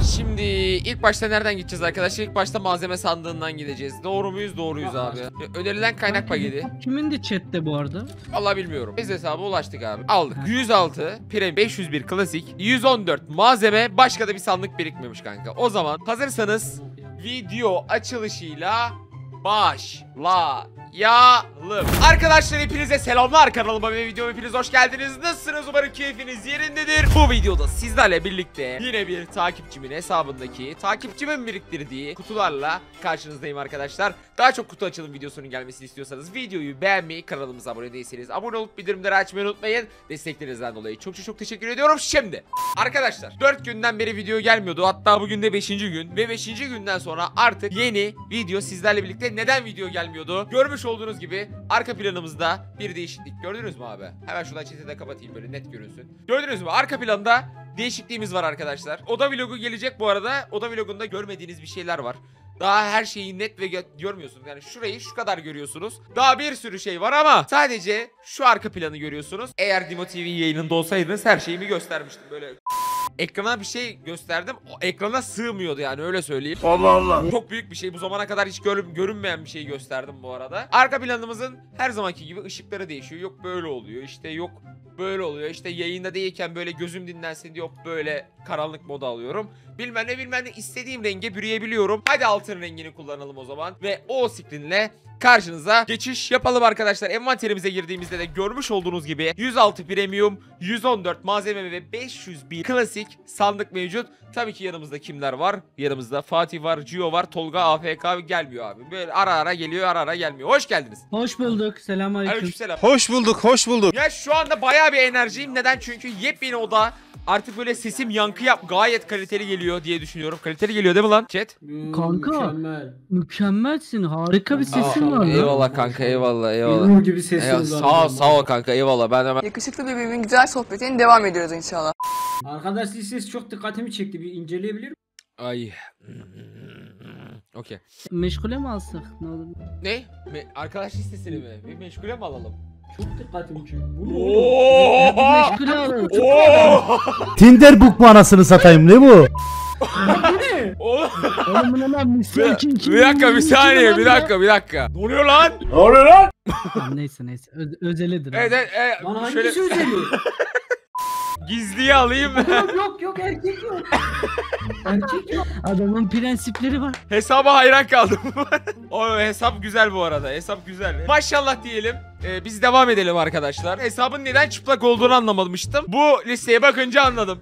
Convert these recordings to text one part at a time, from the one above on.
Şimdi ilk başta nereden gideceğiz arkadaşlar? İlk başta malzeme sandığından gideceğiz. Doğru muyuz? Doğruyuz abi. Önerilen kaynak paketi. Kimin de chatte bu arada? Vallahi bilmiyorum. Biz hesaba ulaştık abi. Aldık. 106 Prem 501 klasik, 114 malzeme, başka da bir sandık birikmemiş kanka. O zaman hazırsanız video açılışıyla başlayalım. Arkadaşlar hepinize selamlar, kanalıma ve videoma hepiniz hoş geldiniz. Nasılsınız? Umarım keyfiniz yerindedir. Bu videoda sizlerle birlikte yine bir takipçimin hesabındaki, takipçimin biriktirdiği kutularla karşınızdayım arkadaşlar. Daha çok kutu açılım videosunun gelmesini istiyorsanız videoyu beğenmeyi, kanalımıza abone değilseniz abone olup bildirimleri açmayı unutmayın. Desteklerinizden dolayı çok teşekkür ediyorum. Şimdi arkadaşlar 4 günden beri video gelmiyordu. Hatta bugün de 5. gün ve 5. günden sonra artık yeni video sizlerle birlikte. Neden video gelmiyordu? Görmüş olduğunuz gibi arka planımızda bir değişiklik. Gördünüz mü abi? Hemen şuradan chat'i de kapatayım böyle net görünsün. Gördünüz mü? Arka planda değişikliğimiz var arkadaşlar. Oda vlogu gelecek bu arada. Oda vlogunda görmediğiniz bir şeyler var. Daha her şeyi net ve görmüyorsunuz. Yani şurayı şu kadar görüyorsunuz. Daha bir sürü şey var ama sadece şu arka planı görüyorsunuz. Eğer Dimo TV yayınında olsaydınız her şeyimi göstermiştim. Böyle ekrana bir şey gösterdim. O ekrana sığmıyordu yani, öyle söyleyeyim. Allah Allah. Çok büyük bir şey. Bu zamana kadar hiç görünmeyen bir şeyi gösterdim bu arada. Arka planımızın her zamanki gibi ışıkları değişiyor. Yok böyle oluyor. İşte yok böyle oluyor. İşte yayında değilken böyle gözüm dinlensin diye yok böyle karanlık moda alıyorum. Bilmem ne istediğim renge bürüyebiliyorum. Hadi altın rengini kullanalım o zaman. Ve o screen'le karşınıza geçiş yapalım arkadaşlar. Envanterimize girdiğimizde de görmüş olduğunuz gibi 106 premium, 114 malzeme ve 501 klasik sandık mevcut. Tabii ki yanımızda kimler var? Yanımızda Fatih var, Gio var, Tolga AFK gelmiyor abi. Böyle ara ara geliyor, ara ara gelmiyor. Hoş geldiniz. Hoş bulduk. Selamünaleyküm. Aleykümselam. Hoş bulduk. Ya şu anda bayağı bir enerjiyim. Neden? Çünkü yepyeni oda. Artık böyle sesim yankı gayet kaliteli geliyor diye düşünüyorum. Kaliteli geliyor değil mi lan chat? Kanka mükemmelsin. Harika bir sesin var lan. Eyvallah kanka, eyvallah. Benim gibi sesin var. Sağ ol kanka, eyvallah. Ben hemen Yakışıklı birbirimin güzel sohbetine devam ediyoruz inşallah. Arkadaş ses çok dikkatimi çekti. Bir inceleyebilir miyim? ay. Okey. Meşgule mi alsak? Ne olur? Ne? Arkadaş listesini mi? Bir meşgule mi alalım? Çok dikkatimi çekti. Bu ne Oo! Meşgule alalım. Tinder book mu anasını satayım, ne bu? Oğlum. Oğlum bu ne lan? Müslüman kim? Bir dakika, bir saniye, bir dakika. Ne oluyor lan? Tamam, neyse. Özelidir. Evet, Lan hangisi şöyle özeli? gizliye alayım. yok erkek yok. Erkek yok. Adamın prensipleri var. Hesaba hayran kaldım. O hesap güzel bu arada. Hesap güzel. Maşallah diyelim. Biz devam edelim arkadaşlar. Hesabın neden çıplak olduğunu anlamamıştım. Bu listeye bakınca anladım.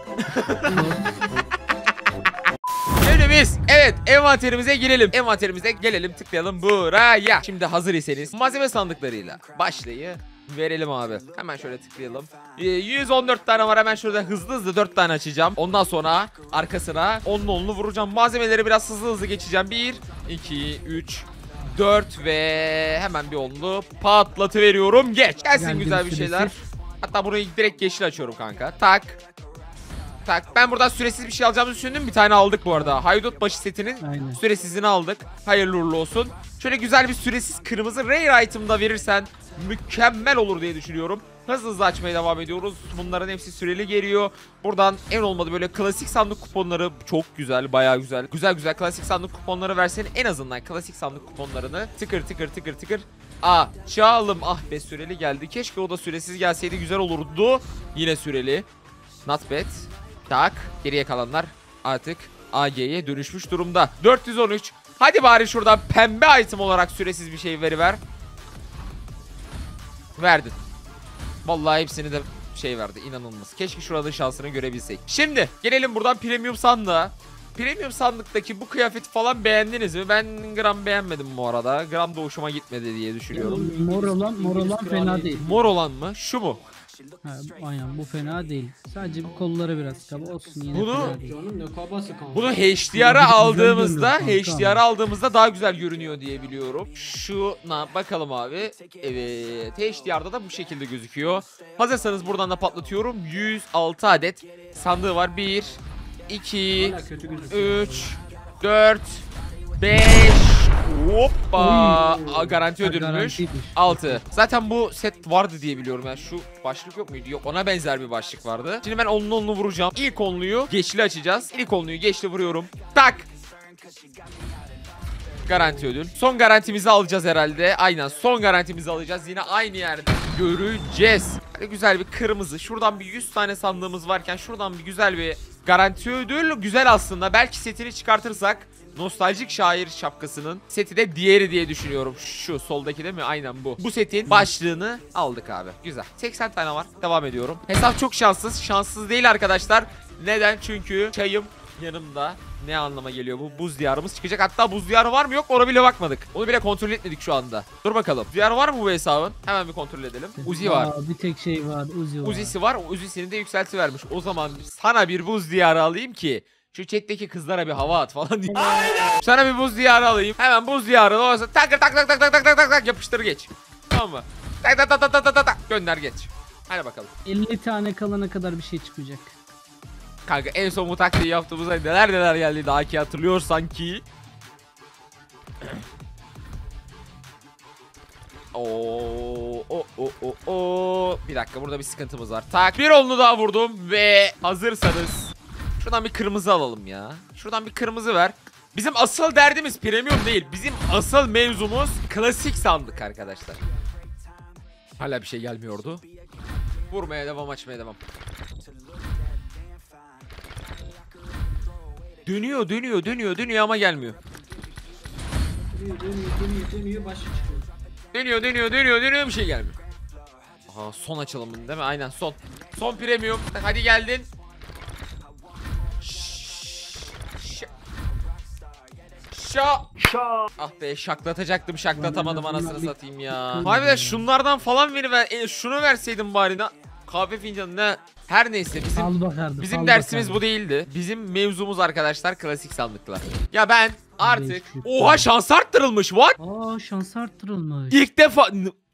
Şimdi biz envanterimize gelelim, tıklayalım buraya. Şimdi hazır iseniz malzeme sandıklarıyla verelim abi. Hemen şöyle tıklayalım. 114 tane var, hemen şurada hızlı 4 tane açacağım. Ondan sonra arkasına 10'lu vuracağım. Malzemeleri biraz hızlı geçeceğim. 1, 2, 3, 4 ve hemen bir 10'lu patlatıveriyorum. Gelsin Geldim, güzel bir şeyler. süresiz. Hatta burayı direkt yeşil açıyorum kanka. Tak. Ben buradan süresiz bir şey alacağımızı düşündüm. Bir tane aldık bu arada. Haydut başı setinin Aynen. süresizini aldık. Hayırlı uğurlu olsun. Şöyle güzel bir süresiz kırmızı rare item'da verirsen mükemmel olur diye düşünüyorum. Hızlı açmaya devam ediyoruz. Bunların hepsi süreli geliyor. Buradan en olmadı böyle klasik sandık kuponları çok güzel, bayağı güzel. Güzel klasik sandık kuponları versen, en azından klasik sandık kuponlarını tıkır açalım. Ah be, süreli geldi. Keşke o da süresiz gelseydi, güzel olurdu. Yine süreli. Not bad. Tak. Geriye kalanlar artık AG'ye dönüşmüş durumda. 413. Hadi bari şuradan pembe item olarak süresiz bir şey veriver. Verdin. Vallahi hepsini de verdi. İnanılmaz. Keşke şurada şansını görebilsek. Şimdi gelelim buradan premium sandığa. Premium sandıktaki bu kıyafeti falan beğendiniz mi? Ben gram beğenmedim bu arada. Gram da hoşuma gitmedi diye düşünüyorum. Mor olan fena değil. Mor olan mı? Şu mu? Ha, aynen, bu fena değil. Sadece bu kolları biraz kaba olsun, yine Bunu- fena değil. Canım ne kabası kanka. Bunu HDR'a aldığımızda görünüyor daha güzel görünüyor diye biliyorum. Şuna bakalım abi. Evet, HDR'da da bu şekilde gözüküyor. Hazırsanız buradan da patlatıyorum. 106 adet sandığı var. 1 2 Hala kötü gözüküyor. 3 4 5 Hoppa. Oy. Garanti ödülmüş. Garantiymiş. 6. Zaten bu set vardı diye biliyorum yani. Şu başlık yok muydu? Yok, ona benzer bir başlık vardı. Şimdi ben onlu vuracağım. İlk onluyu geçli açacağız. İlk onluyu geçli vuruyorum. Tak. Garanti ödül. Son garantimizi alacağız herhalde. Aynen, son garantimizi alacağız. Yine aynı yerde göreceğiz. Güzel bir kırmızı. Şuradan bir 100 tane sandığımız varken şuradan bir güzel bir garanti ödül. Güzel aslında. Belki setini çıkartırsak nostaljik şair şapkasının seti de diğeri diye düşünüyorum. Şu soldaki değil mi? Aynen bu. Bu setin başlığını aldık abi. Güzel. 80 tane var. Devam ediyorum. Hesap çok şanssız. Şanssız değil arkadaşlar. Neden? Çünkü çayım yanımda. Ne anlama geliyor bu? Buz diyarımız çıkacak. Hatta buz diyarı var mı yok mu ona bile bakmadık. Onu bile kontrol etmedik şu anda. Dur bakalım. Diyarı var mı bu hesabın? Hemen bir kontrol edelim. Uzi var. Bir tek şey var. Uzi var. Uzisi var. Uzisini de yükselti vermiş. O zaman sana bir buz diyarı alayım ki şu chat'teki kızlara bir hava at falan diye. Sana bir buz diyarı alayım. Hemen buz diyarı olsa tak tak tak tak tak tak tak tak tak yapıştır geç. Tamam mı? Tak tak tak tak tak tak tak gönder geç. Hadi bakalım. 50 tane kalana kadar bir şey çıkacak. Kanka en son bu taktiği yaptığımızda neler geldi daha ki hatırlıyorsan ki. Bir dakika, burada bir sıkıntımız var. Tak, bir onlu daha vurdum ve hazırsanız şuradan bir kırmızı alalım ya. Şuradan bir kırmızı ver. Bizim asıl derdimiz premium değil. Bizim asıl mevzumuz klasik sandık arkadaşlar. Hala bir şey gelmiyordu. Vurmaya devam, açmaya devam. Dönüyor ama gelmiyor. Dönüyor başı çıkıyor. Dönüyor bir şey gelmiyor. Aha, son açılımın değil mi? Aynen son. Son premium. Hadi geldin. Ah be, şaklatacaktım, şaklatamadım, anasını satayım ya. Harbiden şunlardan falan şunu verseydim bari. Kahve fincanı ne? Her neyse bizim dersimiz bu değildi. Bizim mevzumuz arkadaşlar klasik sandıklar. Ya ben artık oha, şans arttırılmış. What? Aa, şans arttırılmış. İlk defa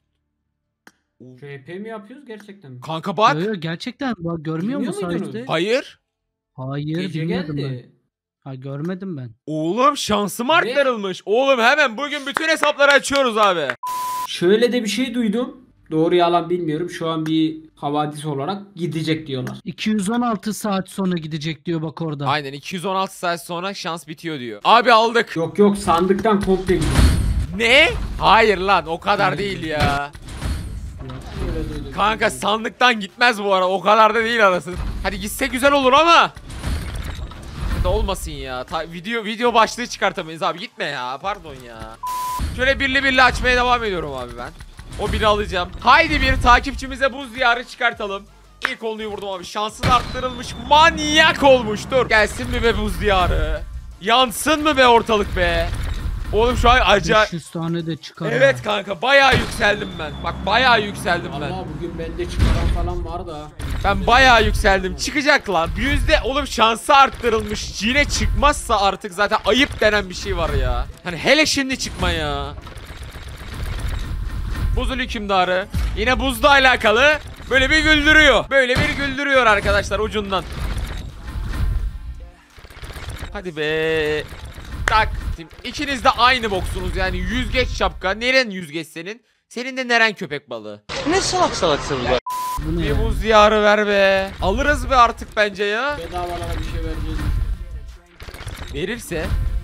RP mi yapıyoruz gerçekten mi? kanka bak. Yo, gerçekten bak, görmüyor Bilmiyor musun muydunuz? işte? Hayır. Hayır, Gece bilmiyordum ben. geldi. Ha, görmedim ben. Oğlum şansım arttırılmış. Oğlum hemen bugün bütün hesapları açıyoruz abi. Şöyle de bir şey duydum. Doğru yalan bilmiyorum. Şu an bir havadis olarak gidecek diyorlar. 216 saat sonra gidecek diyor bak orada. Aynen, 216 saat sonra şans bitiyor diyor. Abi aldık. Yok sandıktan komple gidiyor. Ne? Hayır lan, o kadar değil ya. Öyle duydum. Kanka sandıktan gitmez bu ara, o kadar da değil arası. Hadi gitse güzel olur ama. Da olmasın ya. Video başlığı çıkartamayız abi, gitme ya, pardon ya. Şöyle birli açmaya devam ediyorum abi ben. O biri alacağım. Haydi bir takipçimize buz diyarı çıkartalım. İlk onluyu vurdum abi. Şanssız arttırılmış. Manyak olmuş. Dur. Gelsin mi be buz diyarı? Yansın mı be ortalık be? Oğlum şu an acayip. 500 tane de çıkar. Evet kanka, bayağı yükseldim ben. Bak bayağı yükseldim ben. Allah, bugün bende çıkaran falan var da. Ben bayağı yükseldim. Çıkacak lan. Oğlum şansı arttırılmış. Yine çıkmazsa artık zaten ayıp denen bir şey var ya. Hani hele şimdi çıkma ya. Buzul hükümdarı. Yine buzla alakalı. Böyle bir güldürüyor arkadaşlar ucundan. Hadi be. Tak. İkiniz de aynı boksunuz yani, yüzgeç şapka. Neren yüzgeç senin? Senin de neren köpek balığı? Ne salaksın bu. Bu ne Bir ya? buz diyarı ver be. Alırız be artık bence ya. Bedavalara bir şey vereceğiz. Verirse.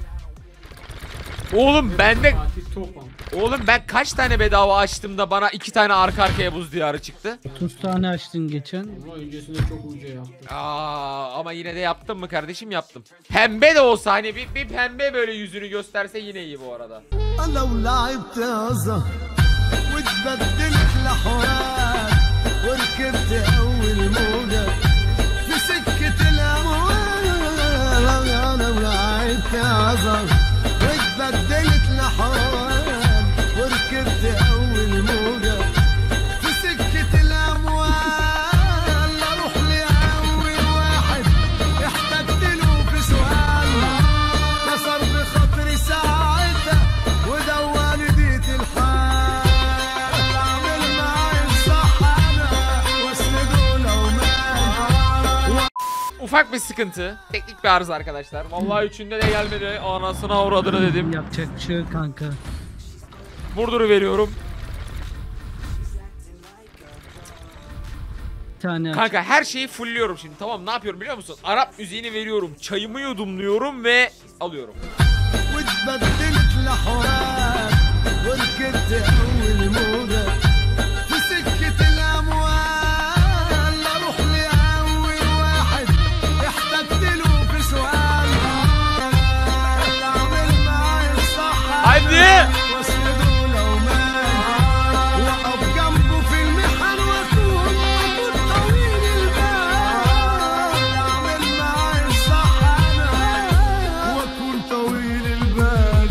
Oğlum ben kaç tane bedava açtım da bana 2 tane arka arkaya buz diyarı çıktı. 30 tane açtın geçen. Ama öncesinde çok uca yaptım. Ama yine de yaptım mı kardeşim, yaptım. Pembe de olsa hani bir pembe böyle yüzünü gösterse yine iyi bu arada. لو لعبت زهر واتبدلت لحوار وركبت اول موجة في سكة الاموال لو لعبت زهر واتبدلت لحوار وركبت اول موجة في سكة الاموال اروح لاول واحد احتجت له في سؤال كسر بخاطري ساعتها ودوان ديت الحال اعمل معي الصح انا واسنده لو مات. ufak bir sıkıntı. Teknik bir arıza arkadaşlar. Vallahi üçünde de gelmedi. Anasına uğradığını dedim. Yapacak bir şey yok kanka. Vurduru-veriyorum. Bir tane aç. Kanka her şeyi fullliyorum şimdi. Tamam, ne yapıyorum biliyor musun? Arap müziğini veriyorum. Çayımı yudumluyorum ve alıyorum. واتبدلت الاحوال وركبت اول موجه في سكه الاموال اروح لاول واحد احتجت له في سؤال اعمل معاي الصح Hadi. واسنده لو مات واقف جنبه في المحن واكون طويل البال اعمل معاي الصح انا واكون طويل البال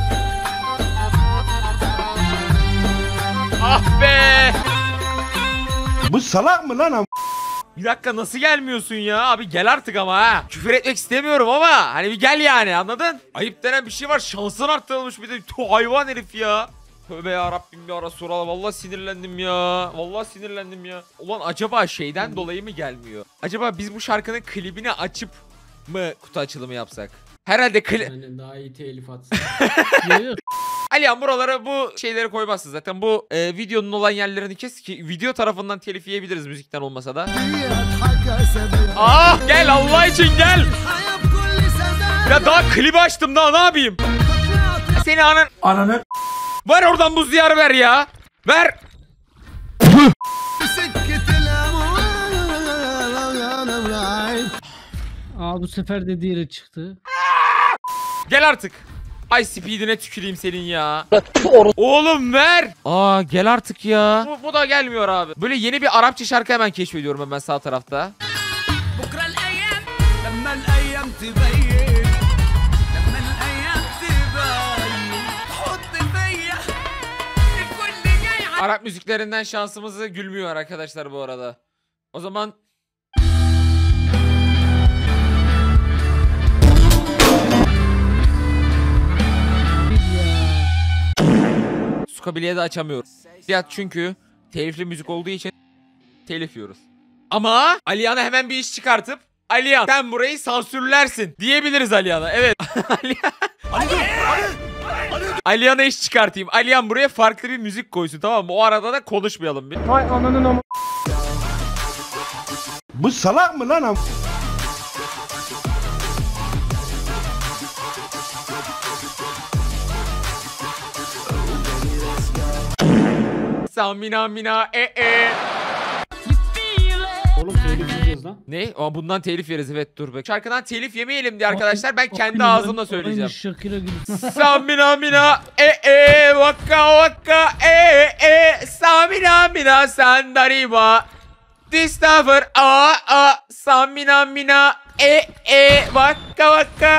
Ah be! Bu salak mı lan? Bir dakika, nasıl gelmiyorsun ya? Abi gel artık ama ha. Küfür etmek istemiyorum ama hani bir gel yani, anladın? Ayıp denen bir şey var. Şansın arttırılmış bir de. Hayvan herif ya. Tövbe ya Rabbim ya Resulallah. Vallahi sinirlendim ya. Vallahi sinirlendim ya. Ulan acaba şeyden dolayı mı gelmiyor? Acaba biz bu şarkının klibini açıp mı kutu açılımı yapsak? Herhalde Yani daha iyi telif atsın. Yok, yok. Alihan, buralara bu şeyleri koymazsın zaten. Bu videonun olan yerlerini kes ki video tarafından telif yiyebiliriz müzikten olmasa da. اضحك اسابيع Ah gel, Allah için gel. الحياه بكل سذاجه Ya daha klibi açtım, daha ne yapayım? Seni ananı. Ver oradan buz diyarı, ver ya. Ver. في سكه الاموال انا معاك Aa bu sefer de diğeri çıktı. Gel artık. Ay speedine tüküreyim senin ya. Oğlum ver. Aa gel artık ya. Bu da gelmiyor abi. Böyle yeni bir Arapça şarkı hemen keşfediyorum hemen sağ tarafta. بكره الايام لما الايام تبين لما الايام تبين حط فيا الكل جاي Arap müziklerinden şansımızı gülmüyor arkadaşlar bu arada. O zaman Sukabiliye de açamıyorum. Ya çünkü telifli müzik olduğu için telif yiyoruz. Ama Alihan'a hemen bir iş çıkartıp Alihan sen burayı sansürlersin diyebiliriz Alihan'a. Evet. Alihan'a iş çıkartayım. Alihan buraya farklı bir müzik koysun, tamam mı? O arada da konuşmayalım bir. Bu salak mı lan? Samina mina Oğlum telif yiyeceğiz lan. Ne? Aa, bundan telif yeriz, evet, dur be. Şarkıdan telif yemeyelim diye arkadaşlar, ben kendi Aynı ağzımla söyleyeceğim. aynı Shakira gibi. Samina mina waka waka Samina mina sandariba Discover Samina mina waka waka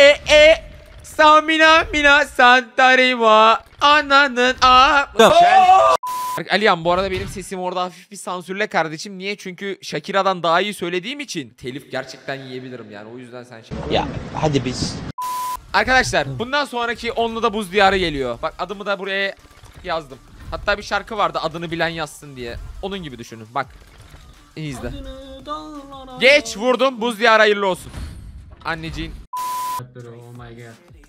Samina mina sandariba Ananın Alihan, bu arada benim sesimi orada hafif bir sansürle kardeşim. Niye? Çünkü Shakira'dan daha iyi söylediğim için telif gerçekten yiyebilirim yani. O yüzden sen şey... Ya hadi biz. Arkadaşlar bundan sonraki onlu da buz diyarı geliyor. Bak adımı da buraya yazdım. Hatta bir şarkı vardı, adını bilen yazsın diye. Onun gibi düşünün bak. İyi izle. Geç vurdum, buz diyarı hayırlı olsun. Anneciğin. Oh my god.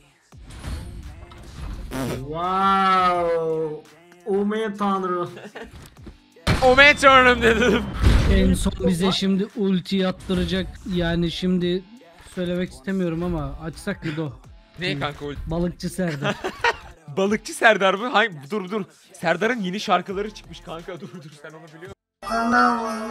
Wow. Ume tanrı. O metronom dedim. En son bize şimdi ulti attıracak. Yani şimdi söylemek istemiyorum ama açsak mı do? Ne kanka o? Balıkçı Serdar. Balıkçı Serdar mı? Hangi? Dur. Serdar'ın yeni şarkıları çıkmış kanka. Dur sen onu biliyor musun?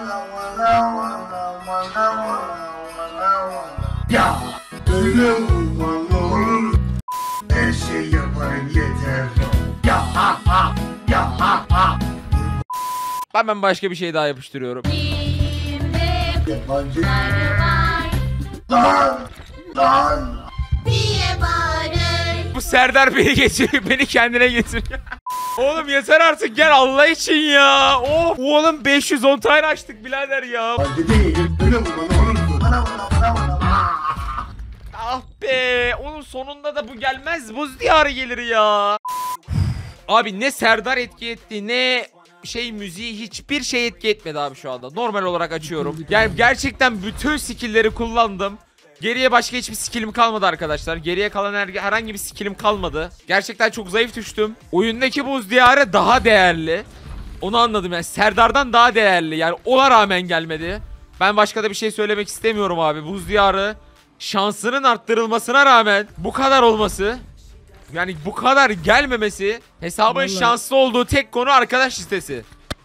Ya ölüm olur her şey yaparım yeter ya ha ha ya ha ha Ben başka bir şey daha yapıştırıyorum. yabancı lan Bu Serdar beni getiriyor, beni kendine getiriyor. Oğlum yeter artık, gel Allah için ya. Of oğlum 510 tane açtık birader ya. yabancı değil ölüm olursun Ah be, onun sonunda da bu gelmez, buz diyarı gelir ya. Abi ne Serdar etki etti, ne şey müziği hiçbir şey etki etmedi abi şu anda. Normal olarak açıyorum. Yani gerçekten bütün skill'leri kullandım. Geriye başka hiçbir skillim kalmadı arkadaşlar. Geriye kalan herhangi bir skillim kalmadı. Gerçekten çok zayıf düştüm. Oyundaki buz diyarı daha değerli. Onu anladım yani. Serdar'dan daha değerli. Yani ona rağmen gelmedi. Ben başka da bir şey söylemek istemiyorum abi. Buz diyarı şansının arttırılmasına rağmen bu kadar olması, yani bu kadar gelmemesi, hesabın Vallahi. şanslı olduğu tek konu arkadaş listesi.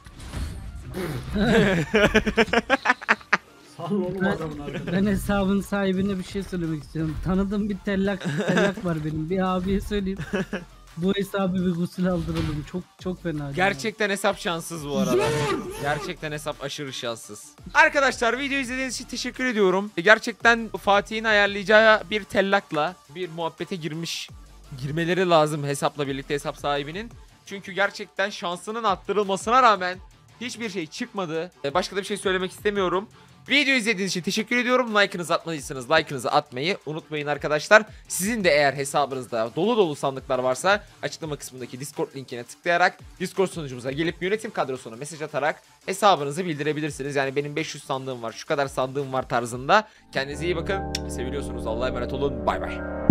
Ben hesabın sahibine bir şey söylemek istiyorum. Tanıdığım bir tellak var benim. Bir abiye söyleyeyim. Bu hesabı bir gusül aldıralım. Çok fena. Gerçekten hesap şanssız bu arada. Gerçekten hesap aşırı şanssız. Arkadaşlar video izlediğiniz için teşekkür ediyorum. Gerçekten Fatih'in ayarlayacağı bir tellakla bir muhabbete girmeleri lazım hesapla birlikte, hesap sahibinin. Çünkü gerçekten şansının arttırılmasına rağmen hiçbir şey çıkmadı. Başka da bir şey söylemek istemiyorum. Video izlediğiniz için teşekkür ediyorum. Like'ınızı atmadıysanız like'ınızı atmayı unutmayın arkadaşlar. Sizin de eğer hesabınızda dolu sandıklar varsa açıklama kısmındaki Discord linkine tıklayarak Discord sunucumuza gelip yönetim kadrosuna mesaj atarak hesabınızı bildirebilirsiniz. Yani benim 500 sandığım var, şu kadar sandığım var tarzında. Kendinize iyi bakın. Seviliyorsunuz. Allah'a emanet olun. Bay bay.